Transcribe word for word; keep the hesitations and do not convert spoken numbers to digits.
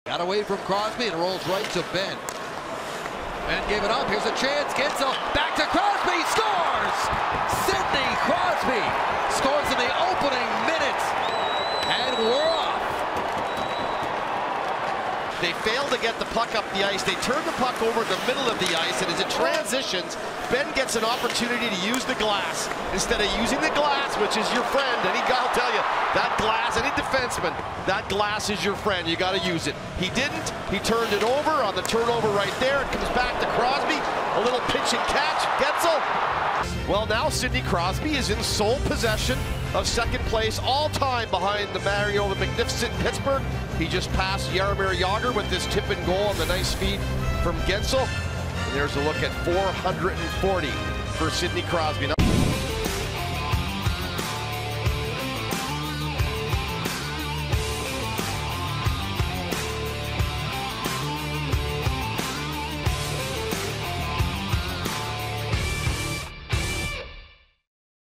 Got away from Crosby and rolls right to Benn. Benn gave it up. Here's a chance. Guentzel back to Crosby. Scores! Sidney Crosby scores in the opening minutes. And we're off. They fail to get the puck up the ice. They turn the puck over in the middle of the ice, and as it transitions, Benn gets an opportunity to use the glass instead of using the glass, which is your friend. Any guy will tell you that glass, any defenseman, that glass is your friend. You got to use it. He didn't. He turned it over on the turnover right there. It comes back to Crosby. A little pitch and catch. Guentzel. Well, now Sidney Crosby is in sole possession of second place all time behind the Mario the Magnificent Pittsburgh. He just passed Jaromir Jagr with this tip and goal on the nice feed from Guentzel. And there's a look at four hundred forty for Sidney Crosby.